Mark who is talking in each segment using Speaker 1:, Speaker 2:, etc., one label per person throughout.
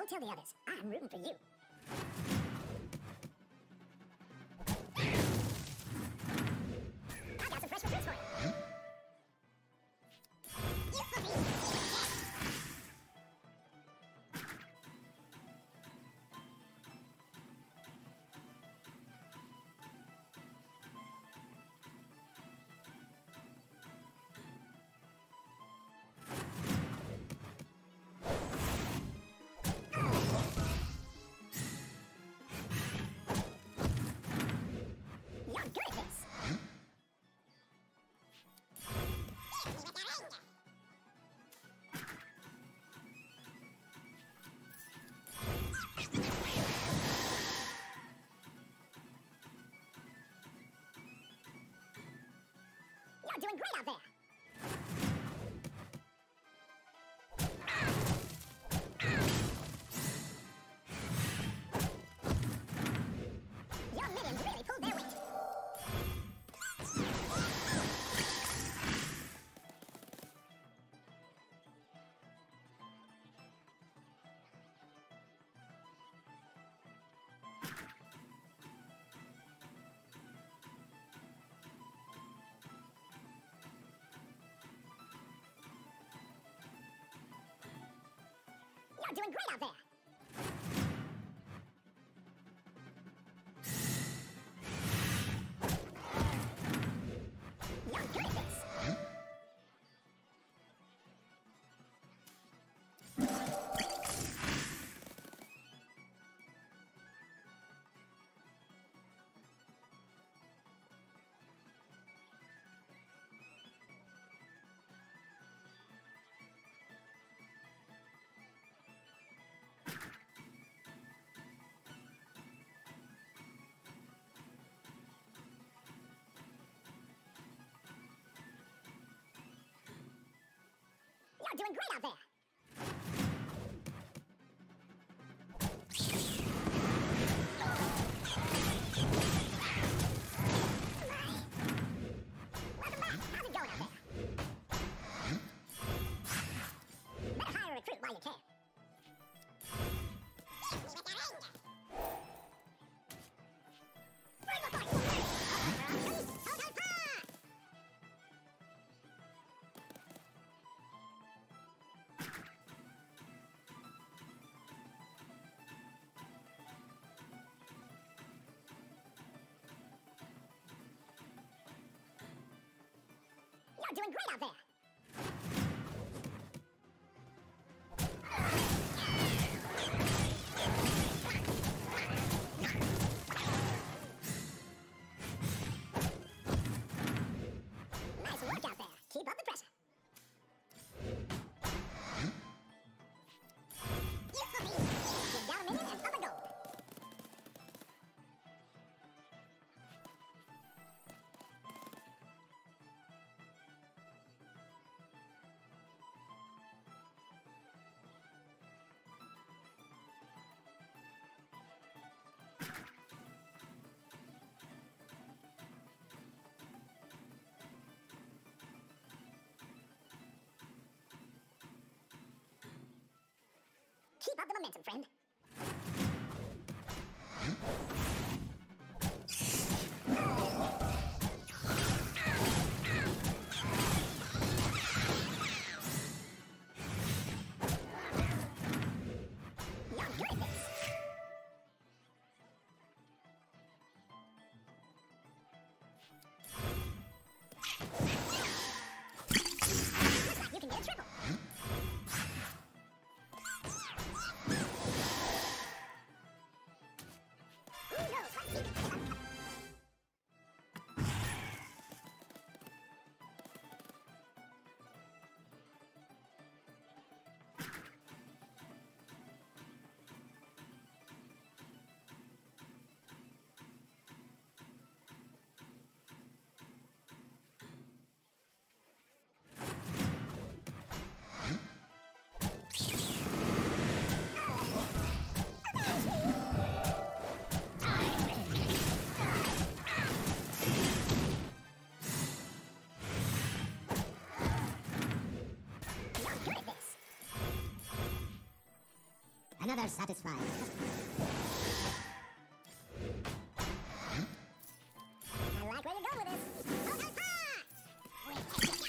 Speaker 1: Don't tell the others. I'm rooting for you. I got some fresh recruits for you. You're doing great out there. Your minions really pulled their weight. You're doing great out there. You're good at this. You're doing great out there. Welcome back. How's it going out there? Better hire a recruit while you can. You're doing great out there. Nice work out there. Keep up the pressure. Get down a minion and up a gold. Keep up the momentum, friend. You're good at this. Looks like you can get a triple.
Speaker 2: Another satisfied customer.
Speaker 1: I like where you're going with this. Oh, oh, ah! Wait,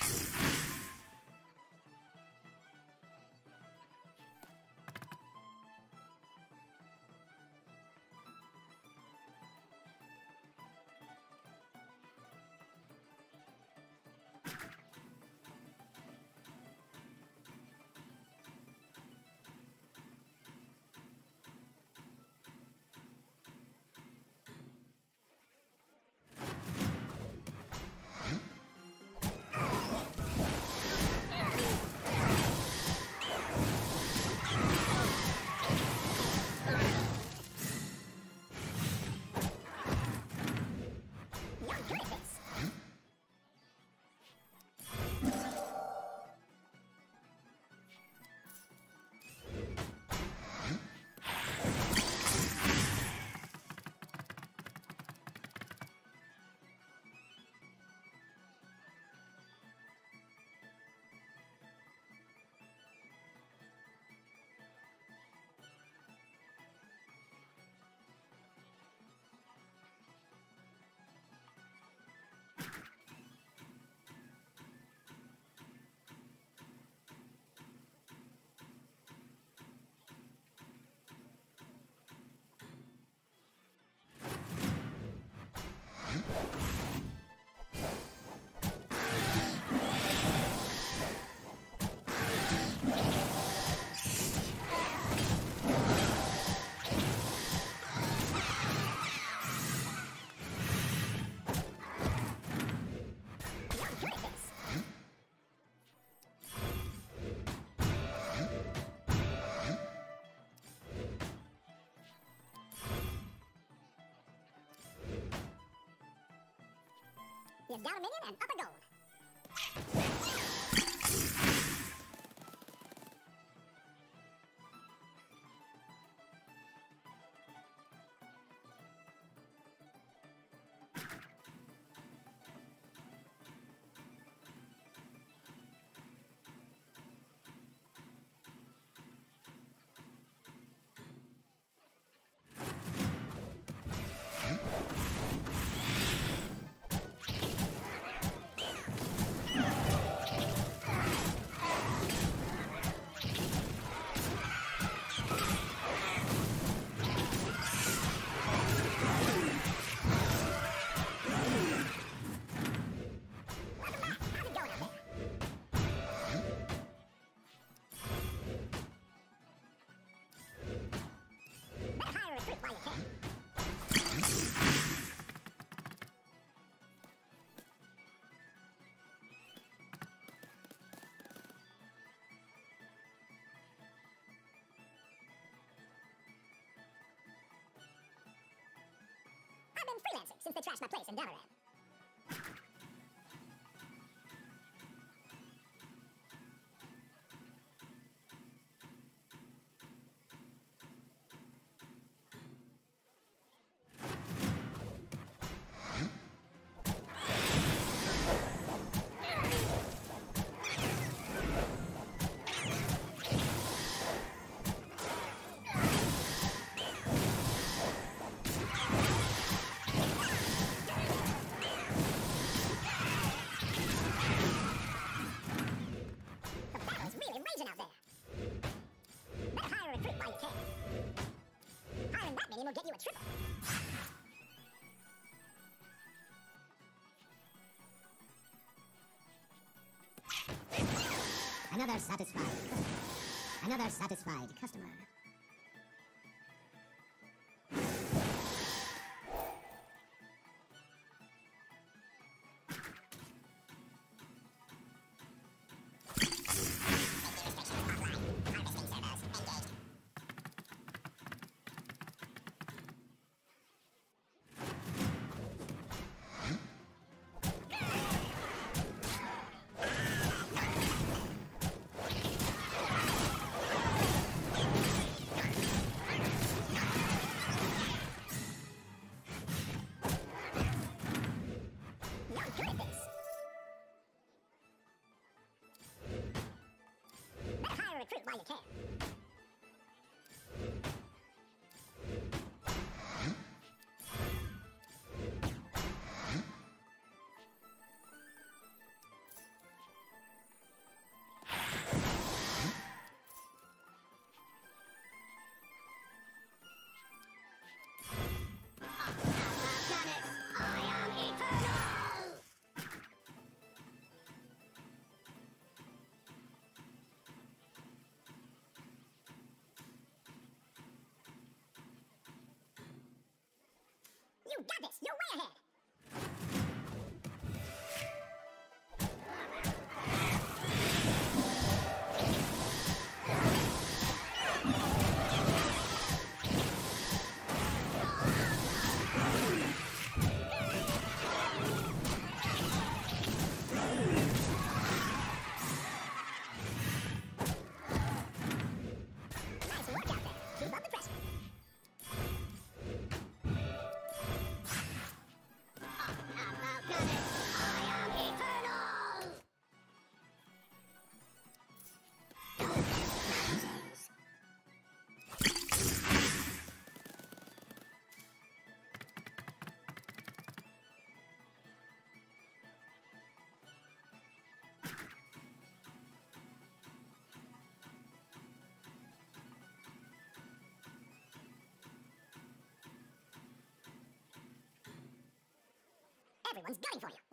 Speaker 1: He's down a minion and up a gold. I've been freelancing since they trashed my place in Battlegrounds. Will get you a triple.
Speaker 2: Another satisfied customer. Another satisfied customer.
Speaker 1: Recruit while you can. got this! You're way ahead! Nice work out there. Keep up the pressure. Everyone's gunning for you.